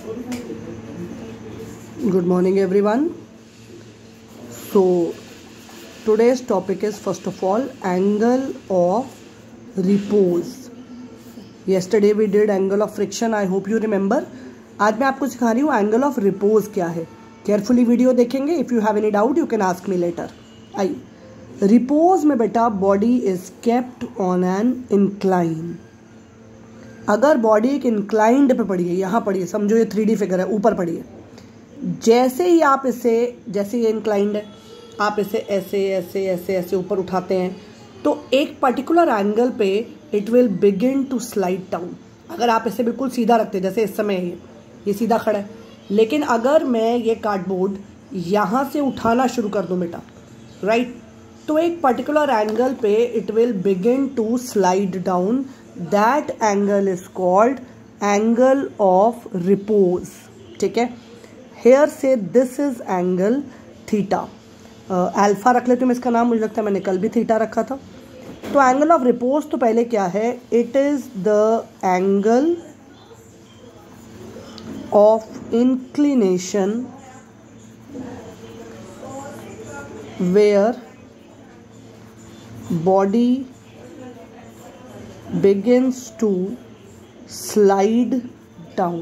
Good morning everyone. So today's topic is first of all angle of repose. Yesterday we did angle of friction. I hope you remember. आज मैं आपको सिखा रही हूँ angle of repose क्या है. Carefully video देखेंगे. If you have any doubt you can ask me later. आइए, रिपोज में बेटा body is kept on an incline. अगर बॉडी एक इंक्लाइंड पे पड़ी है, यहाँ पड़ी है, समझो ये 3D फिगर है, ऊपर पड़ी है. जैसे ही आप इसे, जैसे ये इंक्लाइंड है, आप इसे ऐसे ऐसे ऐसे ऐसे ऊपर उठाते हैं तो एक पर्टिकुलर एंगल पे it will begin to slide down. अगर आप इसे बिल्कुल सीधा रखते हैं, जैसे इस समय ये सीधा खड़ा है, लेकिन अगर मैं ये कार्डबोर्ड यहाँ से उठाना शुरू कर दूँ बेटा, राइट, तो एक पर्टिकुलर एंगल पे it will begin to slide down. That angle is called angle of repose. ठीक है. हेयर से this is angle theta. Alpha रख लेते हो इसका नाम, मुझे लगता है मैंने कल भी थीटा रखा था. तो एंगल ऑफ रिपोज तो पहले क्या है, it is the angle of inclination where body begins to slide down.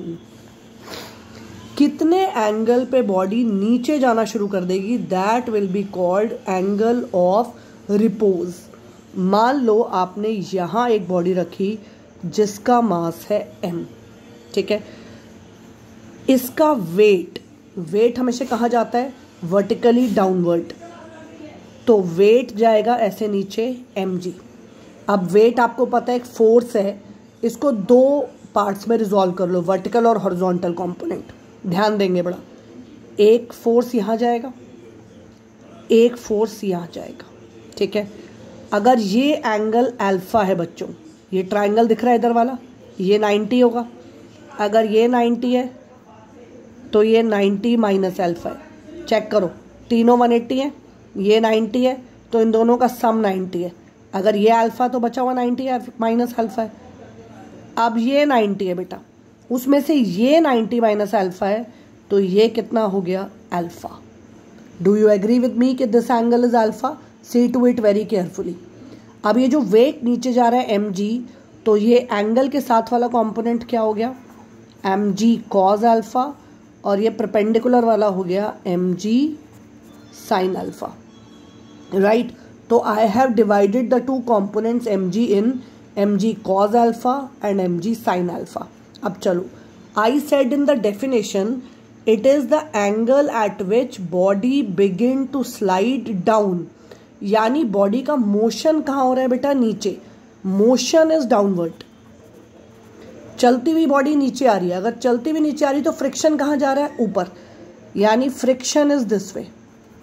कितने एंगल पे बॉडी नीचे जाना शुरू कर देगी, that will be called angle of repose. मान लो आपने यहाँ एक बॉडी रखी जिसका मास है m. ठीक है. इसका वेट हमेशा कहाँ जाता है, वर्टिकली डाउनवर्ड. तो वेट जाएगा ऐसे नीचे mg. अब वेट आपको पता है एक फोर्स है, इसको दो पार्ट्स में रिजॉल्व कर लो, वर्टिकल और हॉरिजॉन्टल कंपोनेंट. ध्यान देंगे बड़ा. एक फोर्स यहाँ जाएगा, एक फोर्स यहाँ जाएगा. ठीक है. अगर ये एंगल अल्फा है बच्चों, ये ट्रायंगल दिख रहा है इधर वाला, ये 90 होगा. अगर ये 90 है तो ये 90 माइनस अल्फा है. चेक करो, तीनों 180 है, ये 90 है, तो इन दोनों का सम 90 है. अगर ये अल्फा तो बचा हुआ 90 है, माइनस अल्फा है. अब ये 90 है बेटा, उसमें से ये 90 माइनस अल्फा है, तो ये कितना हो गया, alpha. Do you agree with me कि this angle is alpha? See to it very carefully. अब ये जो वेट नीचे जा रहा है mg, तो ये एंगल के साथ वाला कंपोनेंट क्या हो गया, mg कॉज अल्फा, और ये परपेंडिकुलर वाला हो गया mg साइन अल्फा. राइट. तो I have divided the two components mg in mg cos alpha and mg sin alpha. अब चलो, I said in the definition it is the angle at which body begin to slide down. यानी बॉडी का motion कहाँ हो रहा है बेटा, नीचे. Motion is downward. चलती हुई बॉडी नीचे आ रही है. अगर चलती हुई नीचे आ रही है तो फ्रिक्शन कहाँ जा रहा है, ऊपर. यानी फ्रिक्शन इज दिस वे.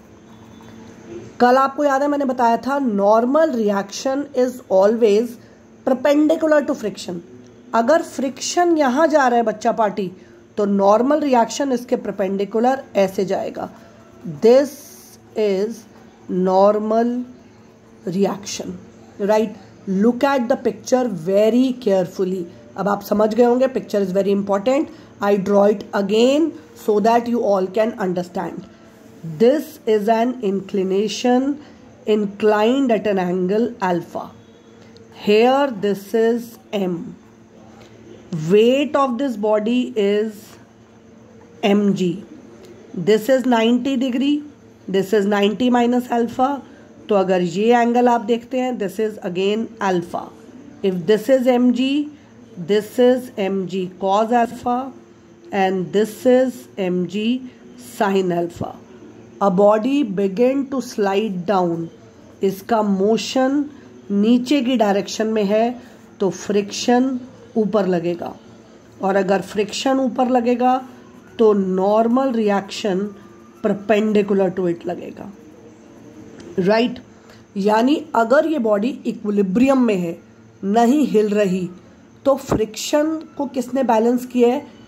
कल आपको याद है मैंने बताया था normal reaction is always perpendicular to friction. अगर फ्रिक्शन यहां जा रहा है बच्चा पार्टी, तो नॉर्मल रिएक्शन इसके परपेंडिकुलर ऐसे जाएगा. This is normal reaction. Right. Look at the picture very carefully. अब आप समझ गए होंगे, picture is very important. I draw it again so that you all can understand. This is an inclination inclined at an angle alpha. Here this is m. Weight of this body is mg. This is 90 degree. This is 90 minus alpha. तो अगर ये angle आप देखते हैं, this is again alpha. If this is mg, this is mg cos alpha and this is mg sin alpha. A body begin to slide down. इसका motion नीचे की direction में है, तो फ्रिक्शन ऊपर लगेगा. और अगर फ्रिक्शन ऊपर लगेगा तो normal reaction perpendicular to it लगेगा. राइट. यानी अगर ये बॉडी इक्विलिब्रियम में है, नहीं हिल रही, तो फ्रिक्शन को किसने बैलेंस किया है,